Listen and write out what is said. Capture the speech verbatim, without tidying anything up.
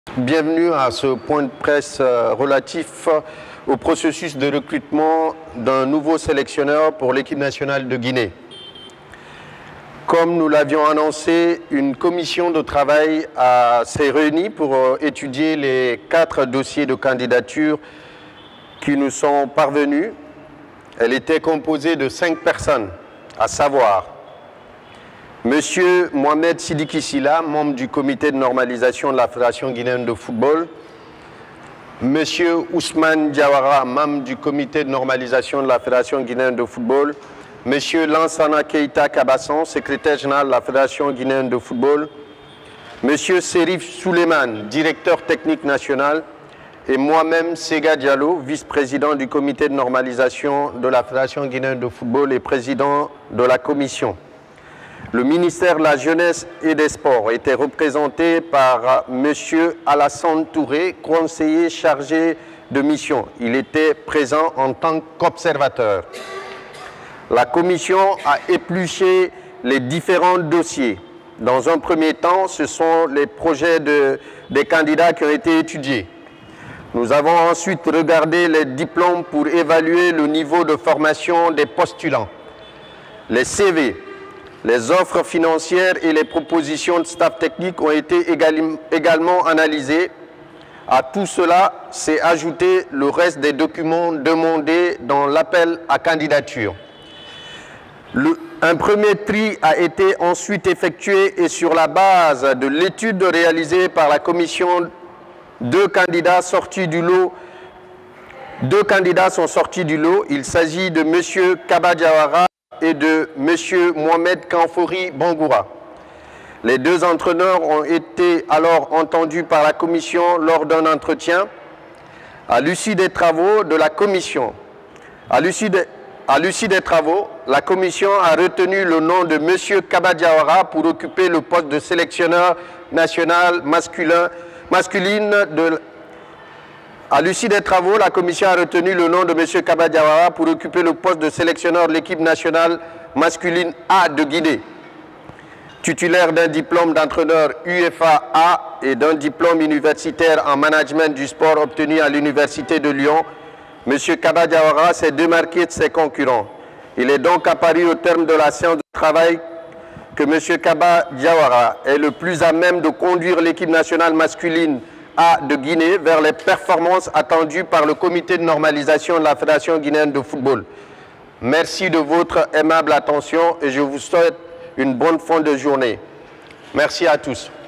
Bienvenue à ce point de presse relatif au processus de recrutement d'un nouveau sélectionneur pour l'équipe nationale de Guinée. Comme nous l'avions annoncé, une commission de travail s'est réunie pour étudier les quatre dossiers de candidature qui nous sont parvenus. Elle était composée de cinq personnes, à savoir Monsieur Mohamed Sidiki Silla, membre du comité de normalisation de la Fédération guinéenne de football. Monsieur Ousmane Diawara, membre du comité de normalisation de la Fédération guinéenne de football. Monsieur Lansana Keita Kabasson, secrétaire général de la Fédération guinéenne de football. Monsieur Serif Souleymane, directeur technique national. Et moi-même, Sega Diallo, vice-président du comité de normalisation de la Fédération guinéenne de football et président de la commission. Le ministère de la Jeunesse et des Sports était représenté par M. Alassane Touré, conseiller chargé de mission. Il était présent en tant qu'observateur. La commission a épluché les différents dossiers. Dans un premier temps, ce sont les projets de, des candidats qui ont été étudiés. Nous avons ensuite regardé les diplômes pour évaluer le niveau de formation des postulants, les C V. Les offres financières et les propositions de staff technique ont été également analysées. À tout cela s'est ajouté le reste des documents demandés dans l'appel à candidature. Le, un premier tri a été ensuite effectué et sur la base de l'étude réalisée par la commission, deux candidats sortis du lot, deux candidats sont sortis du lot. Il s'agit de M. Kaba Diawara et de M. Mohamed Kanfouri Bangoura. Les deux entraîneurs ont été alors entendus par la commission lors d'un entretien. À l'issue des travaux de la commission, à l'issue de, à l'issue des travaux, la commission a retenu le nom de M. Kaba Diawara pour occuper le poste de sélectionneur national masculin, masculine de À l'issue des travaux, la commission a retenu le nom de M. Kaba Diawara pour occuper le poste de sélectionneur de l'équipe nationale masculine A de Guinée. Titulaire d'un diplôme d'entraîneur U F A A et d'un diplôme universitaire en management du sport obtenu à l'Université de Lyon, M. Kaba Diawara s'est démarqué de ses concurrents. Il est donc apparu au terme de la séance de travail que M. Kaba Diawara est le plus à même de conduire l'équipe nationale masculine A de Guinée vers les performances attendues par le comité de normalisation de la Fédération guinéenne de football. Merci de votre aimable attention et je vous souhaite une bonne fin de journée. Merci à tous.